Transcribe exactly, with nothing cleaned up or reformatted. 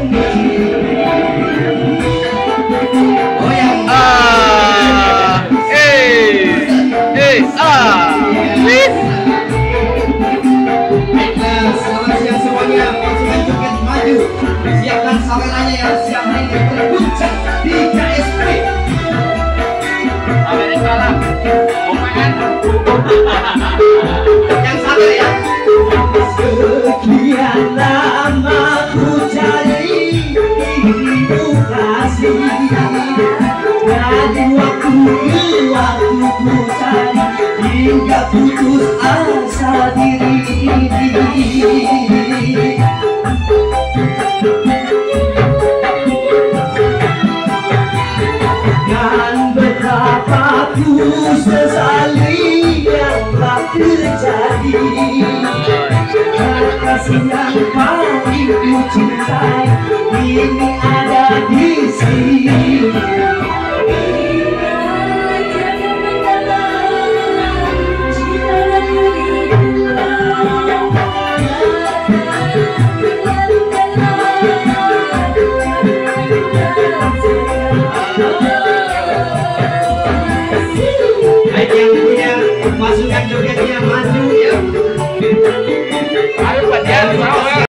Siapkan sawerannya yang siap ini berguncang di K S P. Saweran kalah, O P N. Yang sabar ya. Sekian lama ku cari dirimu kasih, dari waktu ke waktu ku cari hingga putus asa diri ini. Aku sesali yang telah terjadi, kasih yang paling ku cintai ini ada di sini. Yang punya masukan jogetnya maju ya. Ayo Pak Jan.